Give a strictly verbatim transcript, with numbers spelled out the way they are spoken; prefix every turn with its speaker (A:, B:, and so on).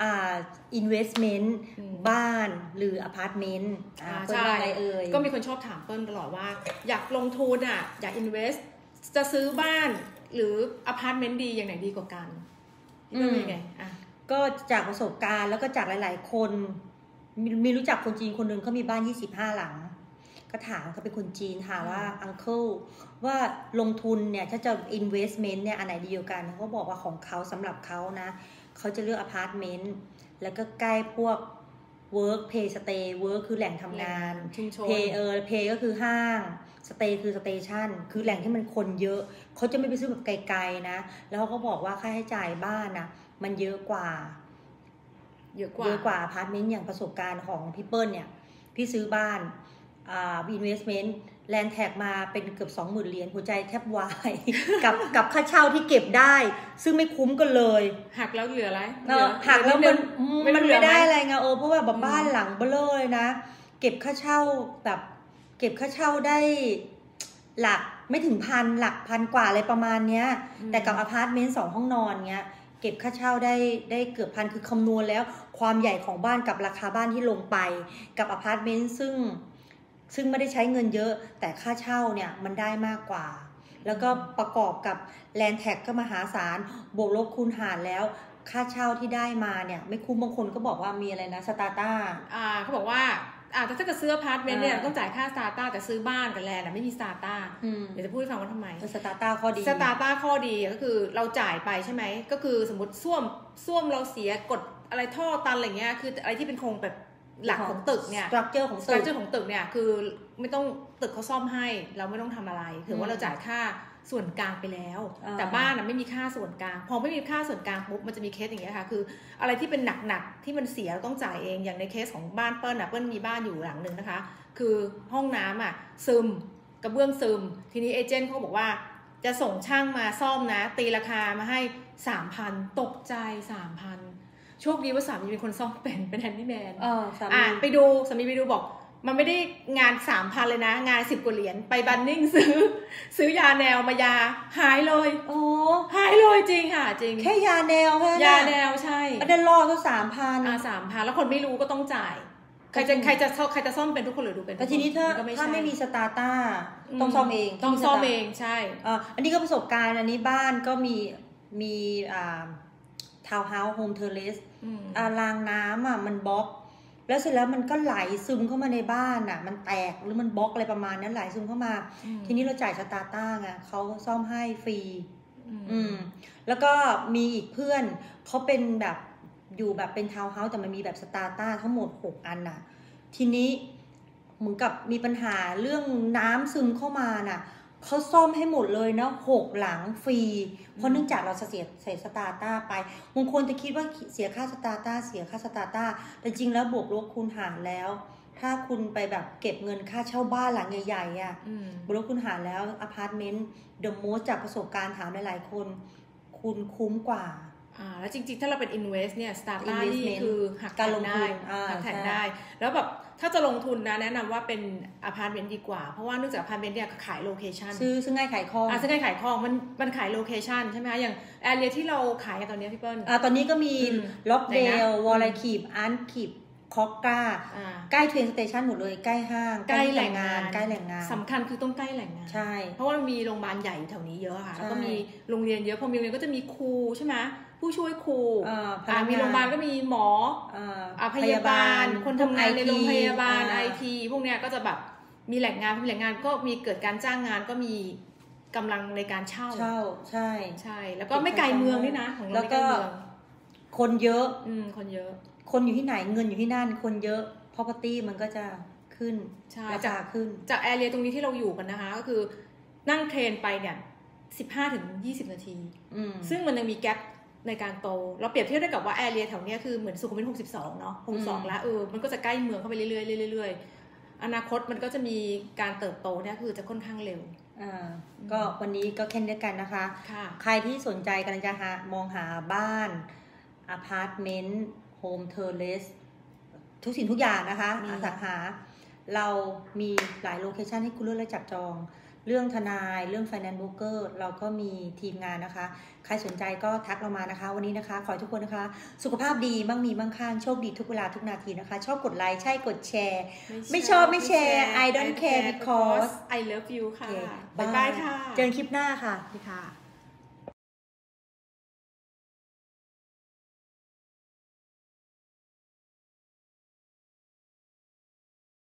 A: อ่า investment บ้านหรืออพาร์ตเมนต์เปิ้ลว่าอะไรเอ่ย
B: ก็มีคนชอบถามเปิ้ลตลอดว่าอยากลงทุนอ่ะอยาก invest จะซื้อบ้านหรืออพาร์ตเมนต์ดีอย่างไหนดีกว่ากันนี่เป็นไงอ่ะ
A: ก็จากประสบการณ์แล้วก็จากหลายๆคนมีมีรู้จักคนจีนคนหนึ่งเขามีบ้านยี่สิบห้าหลังก็ถามเขาเป็นคนจีนถามว่าอังเคิลว่าลงทุนเนี่ยถ้าจะ investment เนี่ยอันไหนดีกว่ากันเขาบอกว่าของเขาสำหรับเขานะเขาจะเลือกอพาร์ตเมนต์แล้วก็ใกล้พวก work pay stay work คือแหล่งทำงาน pay เออ pay ก็คือห้าง stay คือ station คือแหล่งที่มันคนเยอะเขาจะไม่ไปซื้อแบบไกลๆนะแล้วเขาก็บอกว่าค่าใช้จ่ายบ้านนะมันเยอะกว่า
B: เยอะกว่า
A: เยอะกว่าอพาร์ตเมนต์อย่างประสบการณ์ของพี่เปิ้ลเนี่ยพี่ซื้อบ้านอ่า investment แลนด์แท็กมาเป็นเกือบสองหมื่นเหรียญหัวใจแทบวายกับกับค่าเช่าที่เก็บได้ซึ่งไม่คุ้มกันเลย
B: หักแล้วเหลืออะไร
A: หักแล้วมันมันไม่ได้อะไรไงเออเพราะว่าแบบบ้านหลังเบ้อเลยนะเก็บค่าเช่าแบบเก็บค่าเช่าได้หลักไม่ถึงพันหลักพันกว่าอะไรประมาณเนี้ยแต่กับอพาร์ตเมนต์สองห้องนอนเงี้ยเก็บค่าเช่าได้ได้เกือบพันคือคำนวณแล้วความใหญ่ของบ้านกับราคาบ้านที่ลงไปกับอพาร์ตเมนต์ซึ่งซึ่งไม่ได้ใช้เงินเยอะแต่ค่าเช่าเนี่ยมันได้มากกว่าแล้วก็ประกอบกับแลนด์แท็กก็มหาศาลบวกลบคูณหารแล้วค่าเช่าที่ได้มาเนี่ยไม่คุ้มบางคนก็บอกว่ามีอะไรนะสตาร์ต้า
B: อ่าเขาบอกว่าอ่าถ้าเกิดซื้ออพาร์ตเมนต์เนี่ยต้องจ่ายค่าสตาร์ต้าแต่ซื้อบ้านกับแลนด์ไม่มีสตาร์ต้าเดี๋ยวจะพูดให้ฟังว่าทำไม
A: สตาร์ต้าข้อดี
B: สตาร์ต้าข้อดีก็คือเราจ่ายไปใช่ไหมก็คือสมมติส้วมส้วมเราเสียกดอะไรท่อตันอะไรเงี้ยคืออะไรที่เป็นโครงแบบหลักของตึกเนี่ย
A: สตรัคเจอร์ของตึก
B: สตรัคเจอร์ของตึกเนี่ยคือไม่ต้องตึกเขาซ่อมให้เราไม่ต้องทำอะไรถือว่าเราจ่ายค่าส่วนกลางไปแล้วแต่บ้านน่ะไม่มีค่าส่วนกลางพอไม่มีค่าส่วนกลางปุ๊บมันจะมีเคสอย่างเงี้ยค่ะคืออะไรที่เป็นหนักๆที่มันเสียเราต้องจ่ายเองอย่างในเคสของบ้านเปิ้ลน่ะเปิ้ลมีบ้านอยู่หลังนึงนะคะคือห้องน้ำอ่ะซึมกระเบื้องซึมทีนี้เอเจนต์เขาบอกว่าจะส่งช่างมาซ่อมนะตีราคามาให้ สามพัน ตกใจ สามพัน โชคดีว่าสามีเป็นคนซ่อมเป็นเป็นแฮนดี้แมนอ่ะไปดูสามีไปดูบอกมันไม่ได้งาน สามพัน เลยนะงานสิบกว่าเหรียญไปบันนิ่งซื้อซื้อยาแนวมายาหายเลย
A: โอ้
B: หายเลยจริงค่ะจริง
A: แค่ยาแนวแค่
B: ยาแนวใช่
A: ประเด็นรอก็ สามพัน
B: อ่า สามพัน แล้วคนไม่รู้ก็ต้องจ่ายใครจะใครจะใครจะซ่อมเป็นทุกคนหรือดูเป็น
A: แต่ทีนี้ถ้าถ้าไม่มีสตาร์ต้าต้องซ่อมเอง
B: ต้องซ่อมเองใช่
A: อ่าอันนี้ก็ประสบการณ์อันนี้บ้านก็มีมีอ่าทาวน์เฮาส์โฮมเทอร์เลสอ่ารางน้ำอ่ะมันบล็อกแล้วเสร็จแล้วมันก็ไหลซึมเข้ามาในบ้านอ่ะมันแตกหรือมันบล็อกอะไรประมาณนั้นไหลซึมเข้ามาทีนี้เราจ่ายสตาร์ต้าไงเขาซ่อมให้ฟรีอืมแล้วก็มีอีกเพื่อนเขาเป็นแบบอยู่แบบเป็นทาวน์เฮาส์แต่มันมีแบบสตาร์ต้าทั้งหมดหกอันน่ะทีนี้เหมือนกับมีปัญหาเรื่องน้ำซึมเข้ามาน่ะเขาซ่อมให้หมดเลยนะหกหลังฟรีเพราะเนื่องจากเราเสียใส่สตาร์ต้าไปบางคนจะคิดว่าเสียค่าสตาร์ต้าเสียค่าสตาร์ต้าแต่จริงแล้วบวกลบคูณหารแล้วถ้าคุณไปแบบเก็บเงินค่าเช่าบ้านหลังใหญ่ๆอ่ะบวกลบคูณหารแล้วอพาร์ตเมนต์เดอะโมสจากประสบการณ์ถามหลายๆคนคุณคุ้มกว่า
B: อ่าแล้วจริงๆถ้าเราเป็น invest เนี่ย start ได้นี่คือหักการลงทุนหักแทนได้แล้วแบบถ้าจะลงทุนนะแนะนำว่าเป็นอพาร์ตเมนต์ดีกว่าเพราะว่าเนื่องจากอพาร์ตเมนต์เนี่ยขายโลเคชัน
A: ซื้อซื้อง่ายขายคล่อง
B: อ่าซื้อง่ายขายคล่องมันมันขายโลเคชันใช่ไหมคะอย่างแอเรียที่เราขายกันตอนนี้พี่เปิ้ล
A: อ่าตอนนี้ก็มีล็อกเดลวอลเลย์คีบอาร์คีบคอกกาใกล้เทรนสเตชันหมดเลยใกล้ห้าง
B: ใกล้แหล่งงาน
A: ใกล้แหล่งงาน
B: สำคัญคือต้องใกล้แหล่งงาน
A: ใช่
B: เพราะว่ามีโรงพยาบาลใหญ่แถวนี้เยอะค่ะแล้วก็มีโรงเรียนเยอะพอมีโรงเรียนก็จะมีครูใช่ไหมผู้ช่วยครูมีโรงพยาบาลก็มีหมอพยาบาลคนทำงานในโรงพยาบาลไอทีพวกเนี้ยก็จะแบบมีแหล่งงานมีแหล่งงานก็มีเกิดการจ้างงานก็มีกำลังในการเช่า
A: เช่าใช่
B: ใช่แล้วก็ไม่ไกลเมืองด้วยนะของเราไม่ไกลเมือง
A: คนเยอะ
B: อืมคนเยอะ
A: คนอยู่ที่ไหนเงินอยู่ที่นั่นคนเยอะ property มันก็จะขึ้นราคาขึ้น
B: จากแอเรียตรงนี้ที่เราอยู่กันนะคะก็คือนั่งเทรนไปเนี่ยสิบห้าถึงยี่สิบนาทีซึ่งมันยังมีแกปในการโตเราเปรียบเทียบได้กับว่าแอเรียแถวนี้คือเหมือนสุขุมวิทหกสิบสองเนาะหกสิบสองแล้วเออมันก็จะใกล้เมืองเข้าไปเรื่อยๆเรื่อยๆอนาคตมันก็จะมีการเติบโตเนี่ยคือจะค่อนข้างเร็ว
A: อ่าก็วันนี้ก็แค่นี้กันนะคะใครที่สนใจกำลังจะหามองหาบ้านอพาร์ตเมนต์โฮมเทอร์เลสทุกสิ่งทุกอย่างนะคะอสังหาเรามีหลายโลเคชันให้คุณเลือกและจับจองเรื่องทนายเรื่อง Finance Broker เราก็มีทีมงานนะคะใครสนใจก็ทักเรามานะคะวันนี้นะคะขอให้ทุกคนนะคะสุขภาพดีมั่งมีมั่งคั่งโชคดีทุกเวลาทุกนาทีนะคะชอบกดไลค์ใช่กดแชร์ไม่ชอบไม่แชร์ I don't care because
B: I love you ค่ะ
A: บ๊ายบายค่ะเจอกันคลิปหน้าค่ะ